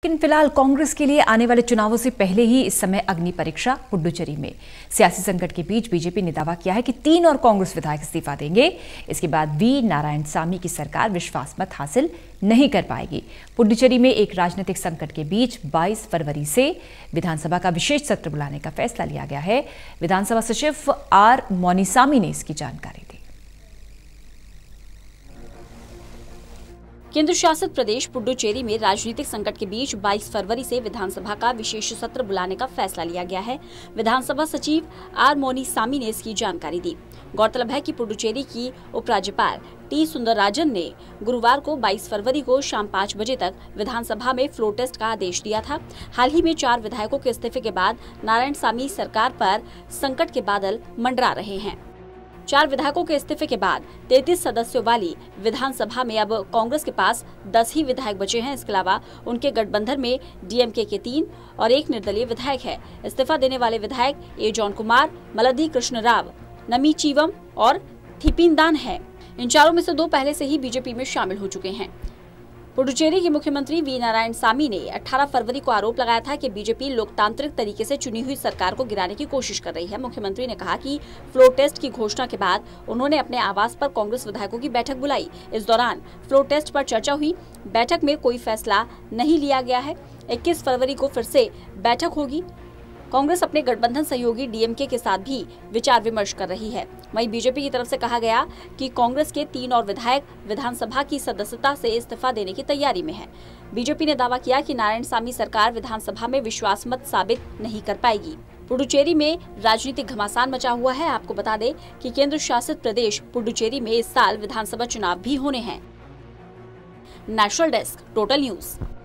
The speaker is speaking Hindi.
लेकिन फिलहाल कांग्रेस के लिए आने वाले चुनावों से पहले ही इस समय अग्नि परीक्षा पुडुचेरी में। सियासी संकट के बीच बीजेपी ने दावा किया है कि 3 और कांग्रेस विधायक इस्तीफा देंगे। इसके बाद वी नारायणसामी की सरकार विश्वास मत हासिल नहीं कर पाएगी। पुडुचेरी में एक राजनीतिक संकट के बीच 22 फरवरी से विधानसभा का विशेष सत्र बुलाने का फैसला लिया गया है। विधानसभा सचिव आर मोनीसामी ने इसकी जानकारी दी। केंद्र शासित प्रदेश पुडुचेरी में राजनीतिक संकट के बीच 22 फरवरी से विधानसभा का विशेष सत्र बुलाने का फैसला लिया गया है। विधानसभा सचिव आर मोनीसामी ने इसकी जानकारी दी। गौरतलब है कि पुडुचेरी की उपराज्यपाल टी सुंदरराजन ने गुरुवार को 22 फरवरी को शाम 5 बजे तक विधानसभा में फ्लोर टेस्ट का आदेश दिया था। हाल ही में 4 विधायकों के इस्तीफे के बाद नारायणसामी सरकार पर संकट के बादल मंडरा रहे हैं। 4 विधायकों के इस्तीफे के बाद 33 सदस्यों वाली विधानसभा में अब कांग्रेस के पास 10 ही विधायक बचे हैं। इसके अलावा उनके गठबंधन में डीएमके के 3 और 1 निर्दलीय विधायक है। इस्तीफा देने वाले विधायक ए जॉन कुमार, मलदी कृष्ण राव, नमीचीवम और थिपिंदान है। इन चारों में से 2 पहले से ही बीजेपी में शामिल हो चुके हैं। पुडुचेरी के मुख्यमंत्री वी नारायणसामी ने 18 फरवरी को आरोप लगाया था कि बीजेपी लोकतांत्रिक तरीके से चुनी हुई सरकार को गिराने की कोशिश कर रही है। मुख्यमंत्री ने कहा कि फ्लोर टेस्ट की घोषणा के बाद उन्होंने अपने आवास पर कांग्रेस विधायकों की बैठक बुलाई। इस दौरान फ्लोर टेस्ट पर चर्चा हुई। बैठक में कोई फैसला नहीं लिया गया है। 21 फरवरी को फिर से बैठक होगी। कांग्रेस अपने गठबंधन सहयोगी डीएमके के साथ भी विचार विमर्श कर रही है। वहीं बीजेपी की तरफ से कहा गया कि कांग्रेस के 3 और विधायक विधानसभा की सदस्यता से इस्तीफा देने की तैयारी में है। बीजेपी ने दावा किया कि नारायणसामी सरकार विधानसभा में विश्वास मत साबित नहीं कर पाएगी। पुडुचेरी में राजनीतिक घमासान मचा हुआ है। आपको बता दें कि केंद्र शासित प्रदेश पुडुचेरी में इस साल विधानसभा चुनाव भी होने हैं। National desk, Total news.